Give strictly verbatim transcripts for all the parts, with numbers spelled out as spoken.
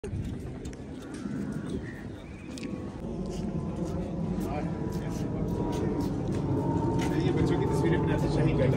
बच्चों की तस्वीरें बनाते शाही गाइड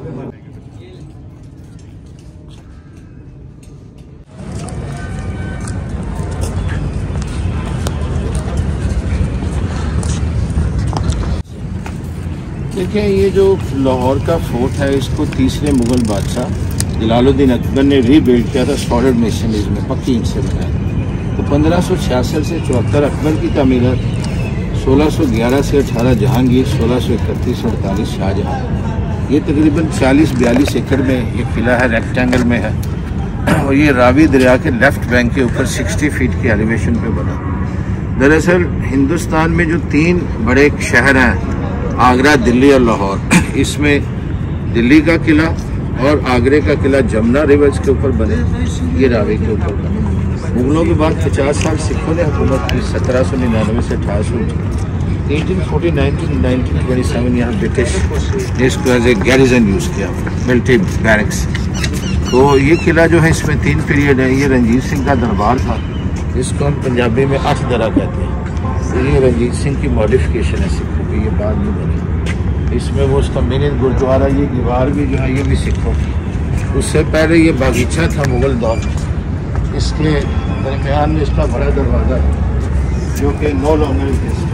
देखिए, ये जो लाहौर का फोर्ट है इसको तीसरे मुगल बादशाह जलालुद्दीन अकबर ने रीबिल्ड किया था सॉलिड मेसनरीज में, पक्की ईंट से बनाया। तो पंद्रह सौ छियासठ से चौहत्तर अकबर की तमीर, सोलह सौ ग्यारह से अठारह जहांगीर, सोलह सौ इकतीस से अड़तालीस शाहजहां। ये तकरीबन चालीस बयालीस एकड़ में ये किला है, रेक्टेंगल में है और ये रावी दरिया के लेफ्ट बैंक के ऊपर साठ फीट की एलिवेशन पे बना। दरअसल हिंदुस्तान में जो तीन बड़े शहर हैं, आगरा, दिल्ली और लाहौर, इसमें दिल्ली का किला और आगरे का किला जमुना रिवर्स के ऊपर बने, ये रावी के ऊपर बने। मुगलों के बाद पचास साल सिखों ने हुकूमत की, सत्रह सौ निन्यानवे से अठारह सौ eighteen forty nineteen nineteen twenty seven यहाँ ब्रिटिश ने इसको एज ए गैरिजन यूज़ किया, मिलिट्री बैरक्स। तो ये किला जो है इसमें तीन पीरियड है। ये रंजीत सिंह का दरबार था, जिसको हम पंजाबी में अठ दरा कहते हैं। तो ये रंजीत सिंह की मॉडिफिकेशन है सिखों की, ये बाद में बनी। इसमें वो उसका मेन गुरुद्वारा, ये दीवार भी जो है ये भी सिखों की। उससे पहले ये बागीचा था मुगल दौर में, इसके दरमियान में इसका बड़ा दरवाज़ा है जो कि नो लॉन्गर एग्जिस्ट।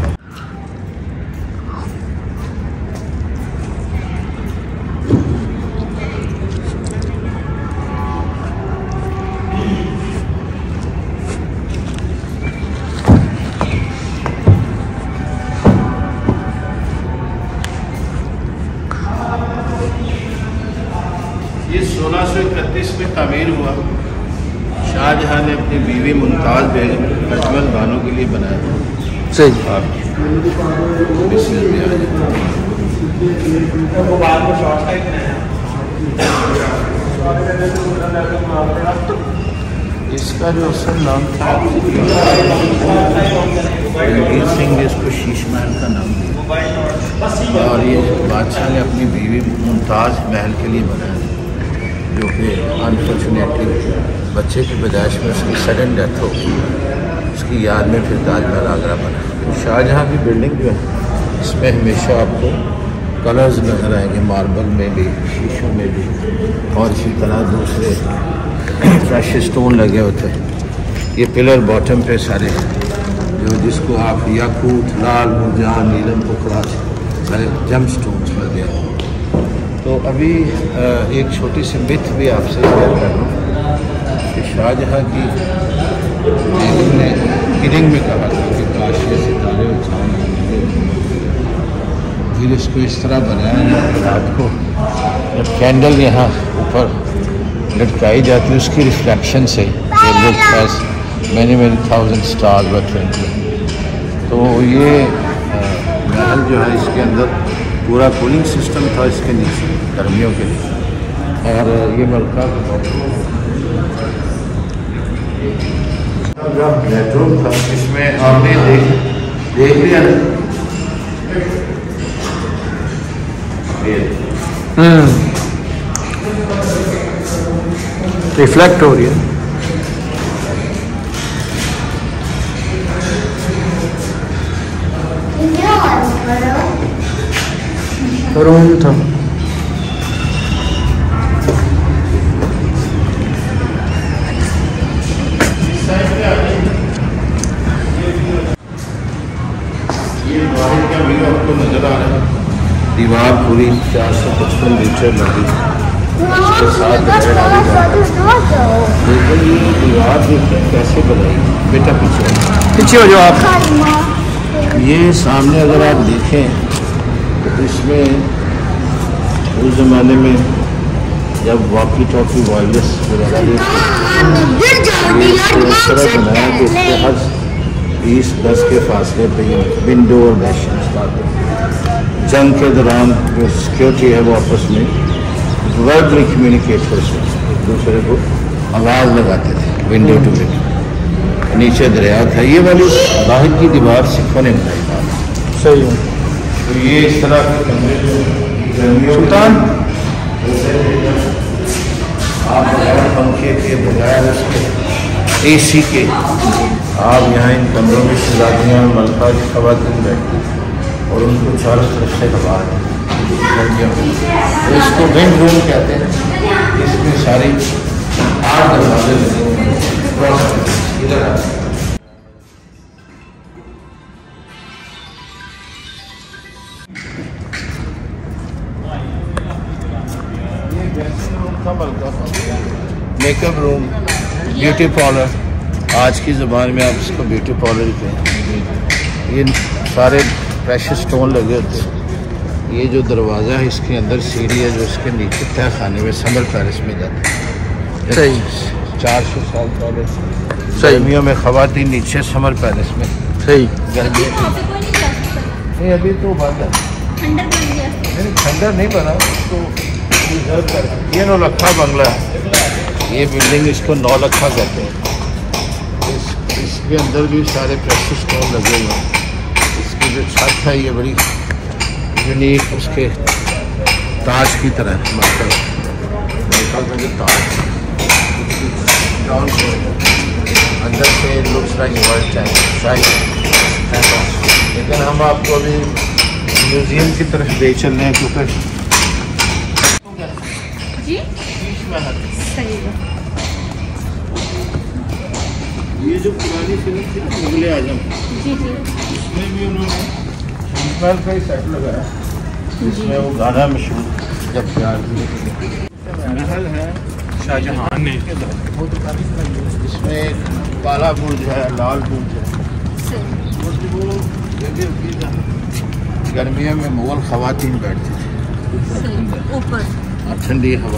ये सोलह सौ इकतीस में तामीर हुआ। शाहजहां ने अपनी बीवी मुमताज़ बेगम अजमल बानो के लिए बनाया था। सही आप इसका जो असल नाम था रणजीत सिंह ने इसको शीश महल का नाम दिया और ये बादशाह ने अपनी बीवी मुमताज़ महल के लिए बनाया, जो कि अनफॉर्चुनेटली बच्चे की पैदाइश में उसकी सडन डेथ हो गई। उसकी याद में फिर ताजमहल आगरा बना। तो शाहजहां की बिल्डिंग जो है इसमें हमेशा आपको कलर्स नज़र आएंगे, मार्बल में भी, शीशों में भी, और इसी तरह दूसरे फ्रेश स्टोन लगे होते हैं। ये पिलर बॉटम पे सारे जो जिसको आप याकूत, लाल, मुरजान, नीलम, पुखराज सारे जम स्टोन्स लगे हैं। तो अभी एक छोटी सी मिथ भी आपसे शेयर कर रहा हूँ कि शाहजहां की बेगम ने किलिंग में कहा था कि काश ये सितारे और चांद, फिर इसको इस तरह बनाया कि रात को जब कैंडल यहाँ ऊपर लटकाई जाती है उसकी रिफ्लेक्शन से ये look as many many thousand stars were twinkling. तो ये महल जो है इसके अंदर पूरा कूलिंग सिस्टम था इसके नीचे गर्मियों के लिए। और ये मलका बेडरूम था, इसमें आपने देख देख लिया रिफ्लेक्ट हो रही है। रूम था ये बाहर का व्यू आपको नजर आ रहा है। दीवार पूरी चार सौ पचपन मीटर लगी, उसके साथ लेकिन ये दीवार देखिए कैसे बनाई। बेटा पीछे पीछे हो जाओ आप। ये सामने अगर आप देखें तो इसमें उस ज़माने में जब वॉकी टॉकी वायरलेस वगैरह इस तरह बनाया कि इसके हर बीस दस के फासले पे ये विंडो और मैशन जंग के दौरान जो सिक्योरिटी है वो आपस में वर्बली कम्युनिकेट कर सकते, एक दूसरे को आवाज़ लगाते थे विंडो टू विंडो। नीचे दरिया था। ये वाली बाहर की दीवार सिखों ने बनाई। सही है। तो ये इस तरह के कमरे जो सुल्तान आप बगैर पंखे के बगैर उसके एसी के। आप यहाँ इन कमरों में शहजादियाँ मलका की खवातीन बैठती और उनको चारों तरफ से हवा है गर्मियों में, तो इसको विंड रूम कहते हैं। इसमें सारी आठ दरवाजे लगे हुए हैं। इधर मेकअप रूम, ब्यूटी पार्लर, आज की ज़बान में आप इसको ब्यूटी पार्लर ही कहें। ये सारे प्रेशर स्टोन लगे होते हैं। ये जो दरवाज़ा है इसके अंदर सीढ़ी है जो इसके नीचे तय खाने में समर पैलेस में जाता है। सही चार सौ साल पहले गर्मियों में खवातीन नीचे समर पैलेस में। सही गर्मी नहीं अभी तो बंद है, नहीं खंडर नहीं बना तो रिजर्व कर। ये नौलखा बंगला है, ये बिल्डिंग इसको नौलखा कहते हैं। इस, इसके अंदर भी सारे प्रेशर स्टोन लगे हुए हैं। इसकी जो छत है ये बड़ी यूनिक उसके ताज की तरह मार्कल मार्कल में जो ताज डाउन अंदर से लुक्स लाइक वर्ल्ड शाही। लेकिन हम आपको अभी म्यूजियम की तरफ ले चल रहे हैं क्योंकि जी सही है। ये जो पुरानी फिल्म थी ना मुगले आजम, जी जी इसमें भी उन्होंने शंकर का ही सेट लगाया जिसमें वो गाना मशहूर जब प्यार महल है शाहजहां ने। इसमें काला बुर्ज है, लाल बुर्ज है। वो गर्मियों में मुगल खवातीन बैठती थी ऊपर और ठंडी हवा।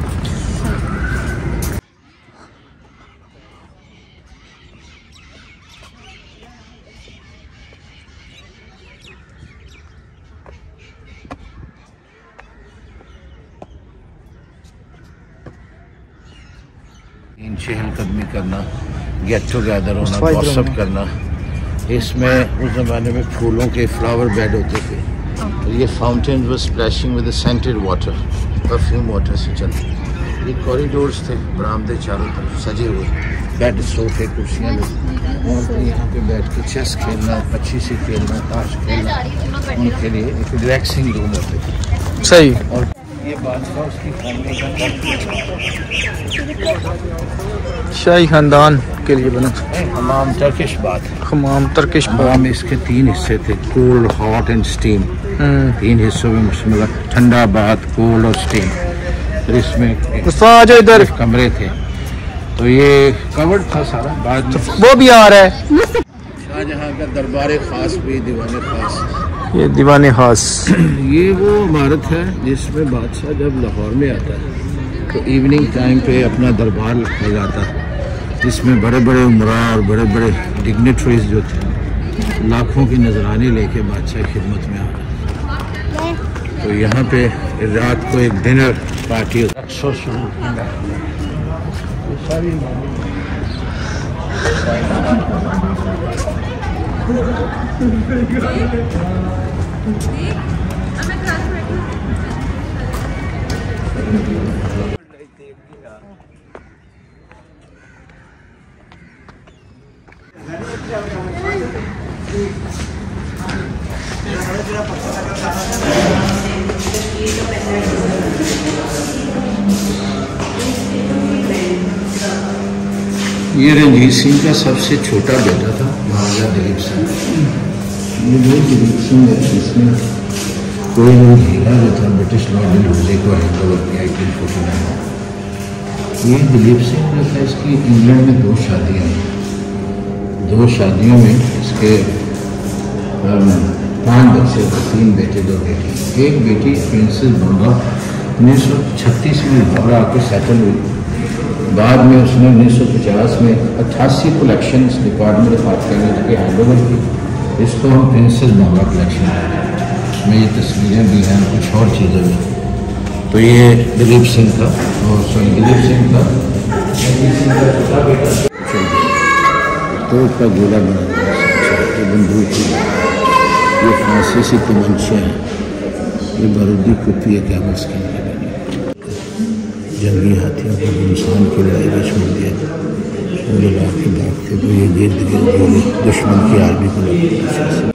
इन चहलकदमी करना, गेट टुगेदर होना, गॉसिप करना। इसमें उस ज़माने में फूलों के फ्लावर बेड होते थे। तो ये फाउंटेन वो splashing with scented water, perfume water से चलते। ये कॉरिडोर्स थे, बरामदे चारों तरफ सजे हुए, बेड सोफे कुर्सियाँ लगी। और यहाँ पे बैठ के चेस खेलना, पच्ची से खेलना, ताश खेलना उनके लिए एक रिलैक्सिंग रूम होते थे। सही। और ये बादशाह उसकी फैमिली का शाही खानदान के लिए बना हमाम टर्किश बात हमाम टर्किश हमाम। इसके तीन हिस्से थे, कोल्ड, हॉट एंड स्टीम। तीन हिस्सों में मतलब ठंडा बात, कोल्ड और स्टीम। फिर इसमें इधर कमरे थे तो ये कवर्ड था सारा। बाद में वो भी आ रहा है। शाहजहां का दरबार खास भी, दीवाने खास। ये दीवाने खास ये वो इमारत है जिसमें बादशाह जब लाहौर में आता है तो इवनिंग टाइम पे अपना दरबार लगाता है, जिसमें बड़े बड़े उमरा और बड़े बड़े डिग्नेटरीज जो थे लाखों की नजरानी लेके बादशाह की खिदमत में आ रहे। तो यहाँ पे रात को एक डिनर पार्टी शुरू सारी ये रणजीत सिंह का सबसे छोटा बेटा था महाराजा दिलीप सिंह। ये जो दिलीप सिंह है इसमें कोई लोग हीरा जो था ब्रिटिश लॉर्ड डलहौजी को हैंड ओवर किया एटीन फोर्टी नाइन। ये दिलीप सिंह जो था इसकी इंग्लैंड में दो शादियाँ हैं। दो शादियों में इसके पाँच बच्चे थे, तीन बेटे दो बेटी। एक बेटी प्रिंसेस बंगा उन्नीस सौ छत्तीस में लाहौर आकर सेटल हुई। बाद में उसने उन्नीस सौ पचास में अट्ठासी collection department of art college के हैंड ओवर की। इसको हम प्रिंसेस बंगा कलेक्शन में ये तस्वीरें भी हैं, कुछ और चीज़ें भी। तो ये दिलीप सिंह था और सॉरी दिलीप सिंह था तो का गोला बना हुआ, ये बंदूक, ये फ्रांसीसी तमंचे हैं, ये बारूदी कुप्पी है कैमल्स के अंदर जंगी हाथियों को इंसान की लड़ाई में छोड़ दिया। मुगल आपके बाद थे तो ये गिर्द गिर्द दुश्मन की आर्मी को लगे।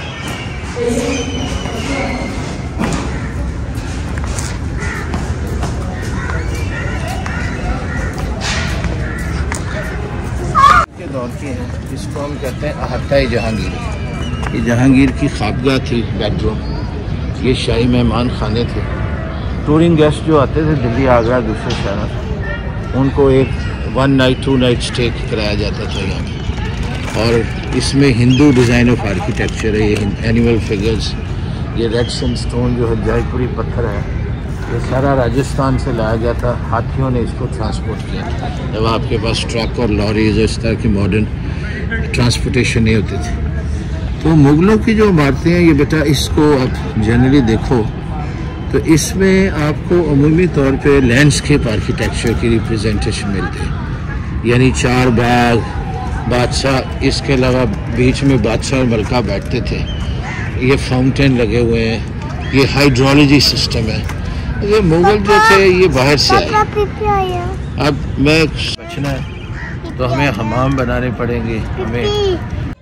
दौर की है, जिसको हम कहते हैं अहत्ता जहांगीर। ये जहांगीर की ख्वाबगाह थी, बेडरूम। ये शाही मेहमान खाने थे। टूरिंग गेस्ट जो आते थे दिल्ली, आगरा, दूसरे शहरों से, उनको एक one night two night stay कराया जाता था यहाँ पे। और इसमें हिंदू डिज़ाइन ऑफ आर्किटेक्चर है। ये एनिमल फिगर्स, ये रेड सैंडस्टोन जो है जयपुरी पत्थर है, ये सारा राजस्थान से लाया गया था। हाथियों ने इसको ट्रांसपोर्ट किया जब आपके पास ट्रक और लॉरीज इस तरह की मॉडर्न ट्रांसपोर्टेशन नहीं होती थी। तो मुगलों की जो इमारतें हैं, ये बेटा इसको आप जनरली देखो तो इसमें आपको अमूमी तौर पे लैंडस्केप आर्किटेक्चर की रिप्रेजेंटेशन मिलती है। यानी चार बाग, बादशाह, इसके अलावा बीच में बादशाह और मलका बैठते थे। ये फाउंटेन लगे हुए हैं, ये हाइड्रोलॉजी सिस्टम है। ये मुगल जो थे ये बाहर से आए। अब मैं बचना है तो हमें हमाम बनाने पड़ेंगे। हमें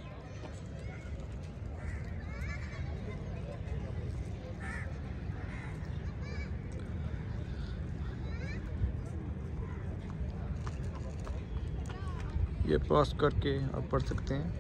ये पास करके आप पढ़ सकते हैं।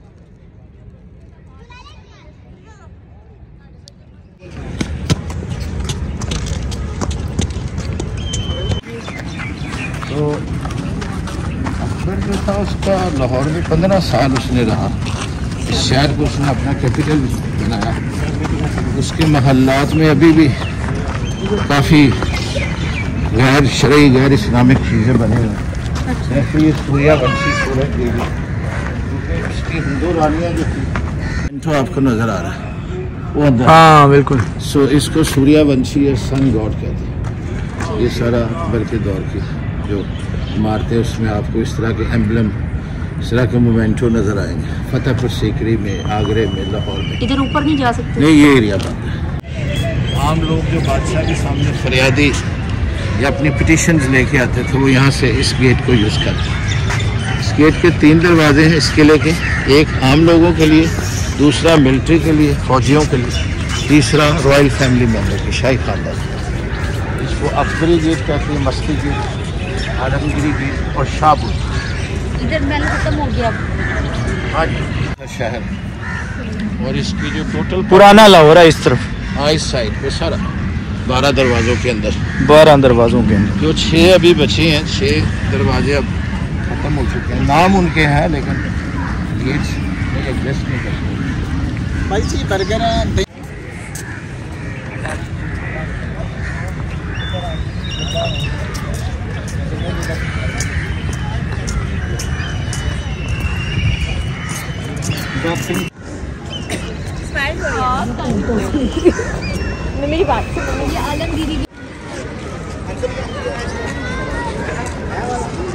तो अकबर जो था उसका लाहौर में पंद्रह साल उसने रहा। इस शहर को उसने अपना कैपिटल बनाया। उसके महल्लात में अभी भी काफ़ी गैर शरई, गैर इस्लामिक चीज़ें बने हुए हैं। जैसे ये सूर्यवंशी सूरज देवी, क्योंकि उसकी हिंदू रानियाँ जो थी, तो आपको नज़र आ रहा है वो अंदर। हाँ बिल्कुल। सो इसको सूर्यवंशी या सन गॉड कहते हैं। ये सारा अकबर के दौर की जो इमारतें, उसमें आपको इस तरह के एम्बलम, इस तरह के मोमेंटो नज़र आएंगे। फतेहपुर सीकरी में, आगरे में, लाहौर में। इधर ऊपर नहीं जा सकते? नहीं, ये एरिया बंद है। आम लोग जो बादशाह के सामने फरियादी या अपनी पिटिशन्स लेके आते थे, वो यहाँ से इस गेट को यूज़ करते। इस गेट के तीन दरवाजे हैं इस किले के। एक आम लोगों के लिए, दूसरा मिलिट्री के लिए, फौजियों के लिए, तीसरा रॉयल फैमिली मेम्बर के, शाही खानदान। इसको अकबरी गेट कहते हैं, मस्ती गेट, आलमगिरी गेट और शाहपुर। इधर मैंने खत्म हो गया। हाँ जी, शहर। और इसकी जो टोटल पुराना लाहौर है इस तरफ। हाँ, इस साइड पे सारा बारह दरवाज़ों के अंदर, बारह दरवाजों के अंदर जो छः अभी बचे हैं, छः दरवाजे अब ख़त्म हो चुके हैं। नाम उनके हैं लेकिन गेट्स एग्जिस्ट नहीं करते। भाई जी बर्गर है। मेरी बात सुनो, ये आलमगीरी